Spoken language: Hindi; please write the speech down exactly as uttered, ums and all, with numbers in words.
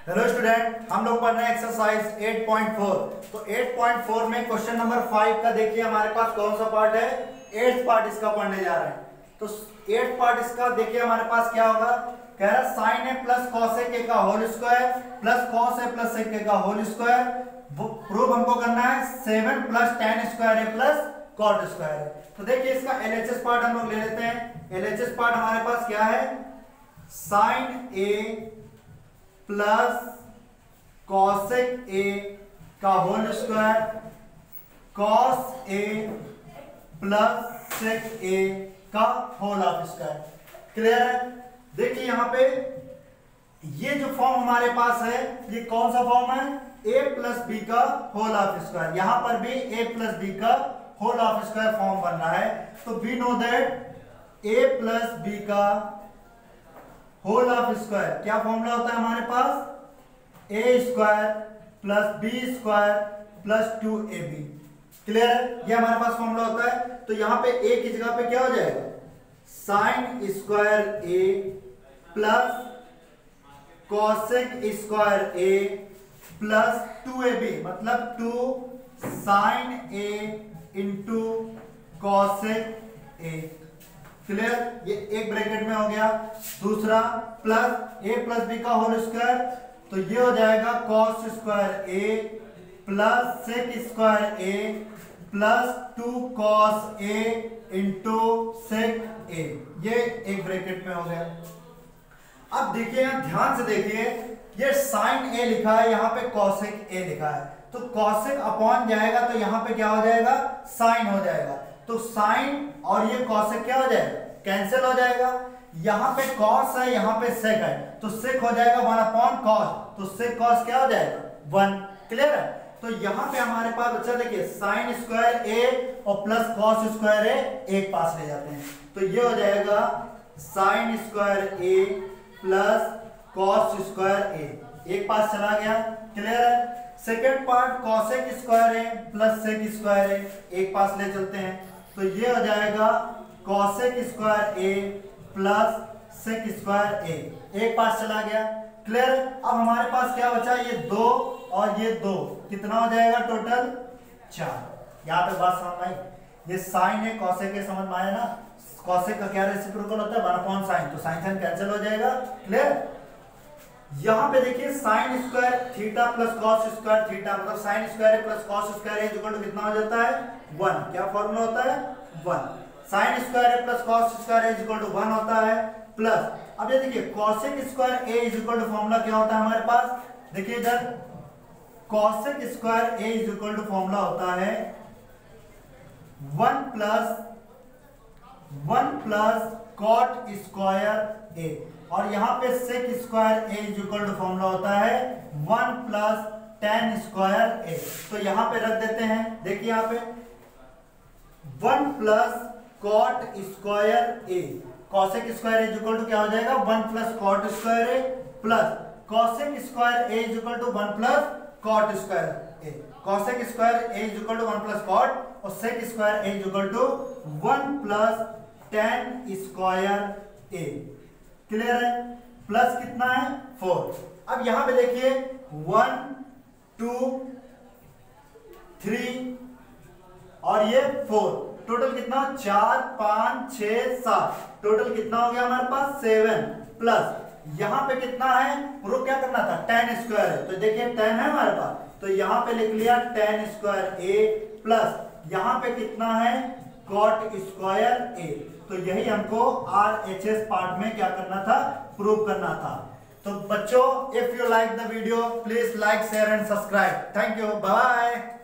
हेलो स्टूडेंट, हम लोग पढ़ रहे हैं एक्सरसाइज एट पॉइंट फोर। तो एट पॉइंट फोर में क्वेश्चन नंबर फाइव का देखिए हमारे पास कौन सा पार्ट है, एट्थ पार्ट इसका पढ़ने जा रहे हैं। तो एट्थ पार्ट इसका देखिए हमारे पास क्या होगा, कह रहा है sin A plus cos A का whole square plus cos A plus sec का होल स्क्वायर। प्रूफ हमको करना है seven plus tan square A plus cot square है। तो देखिए इसका एलएचएस पार्ट हम लोग ले लेते हैं। एलएचएस पार्ट हमारे पास क्या है, sin A plus cosec A का whole square cos A plus sec A का होल ऑफ स्क्वायर। क्लियर है? देखिए यहां पे ये जो फॉर्म हमारे पास है ये कौन सा फॉर्म है, a प्लस बी का होल ऑफ स्क्वायर। यहां पर भी a प्लस बी का होल ऑफ स्क्वायर फॉर्म बन रहा है। तो we know that a plus B का होल ऑफ स्क्वायर क्या फॉर्मूला होता है हमारे पास, A square plus B square plus two A B. Clear है? ये हमारे पास फॉर्मूला होता है। तो यहां पे ए की जगह पे क्या हो जाएगा, sin square A plus cosec square A plus two A B, मतलब two sin A into cosec A. Clear? ये एक ब्रैकेट में हो गया। दूसरा प्लस ए प्लस बी का होल स्क्वायर, तो ये हो जाएगा cos square A plus sec square A plus two cos A into sec A. ये एक ब्रैकेट में हो गया। अब देखिए यहां ध्यान से देखिए, ये साइन ए लिखा है, यहां पे कॉसेक ए लिखा है। तो कॉसेक अपॉन जाएगा तो यहां पे क्या हो जाएगा, साइन हो जाएगा। तो साइन और ये कॉसेक क्या हो जाएगा, कैंसिल हो जाएगा। यहां पे कॉस है, यहां पे सेक है, तो सेक हो जाएगा वन अपॉन कॉस, तो सेक कॉस क्या हो जाएगा, वन। क्लियर है? तो यहां पे हमारे पास बच्चा देखिए साइन स्क्वायर ए और प्लस कॉस स्क्वायर ए एक पास ले जाते हैं। तो ये हो जाएगा sin square A plus cos square A, एक पास चला गया। क्लियर है? Second part cosec square A plus sec square A, एक पास ले चलते हैं। तो ये हो जाएगा cosec square A plus sec square A, एक पास चला गया। क्लियर? अब हमारे पास क्या बचा, ये दो और ये दो, कितना हो जाएगा टोटल, चार। यहां पे बात समझ आई, ये साइन है कॉसेक के समझ में आया ना। कॉसेक का क्या रेसिप्रोकल होता है, वन अपॉन साइन, तो साइन साइन कैंसिल हो जाएगा। क्लियर? यहां पे देखिए sin square theta plus cos square theta, मतलब sin square plus cos square is equal to कितना हो जाता है, वन। क्या फॉर्मूला होता है, one. Sin square plus cos square is equal to one होता है, प्लस अब ये देखिए cosec square A is equal to formula क्या होता है हमारे पास, देखिए इधर cosec square A is equal to formula होता है one plus one plus cot square A, और यहां पे sec square A is equal to formula होता है one plus tan square A. तो यहां पे रख देते हैं। देखिए यहां पे one plus cot square A, cosec square is equal to क्या हो जाएगा, one plus cot square A plus cosec square A is equal to one plus cot square A. Cosec square A is equal to one plus cot और sec square A is equal to one plus tan square A. Clear है? प्लस कितना है, फोर। अब यहां पे देखिए वन टू थ्री और ये फोर, टोटल कितना, चार पांच छह सात, टोटल कितना हो गया हमारे पास, सेवन। प्लस यहां पे कितना है, प्रूफ क्या करना था, टेन स्क्वायर है, तो देखिए टेन है हमारे पास, तो यहां पे लिख लिया टेन स्क्वायर ए प्लस यहां पे कितना है, कॉट स्क्वायर ए। तो यही हमको आर एच एस पार्ट में क्या करना था, प्रूव करना था। तो बच्चों, if you like the video please like share and subscribe. Thank you, bye.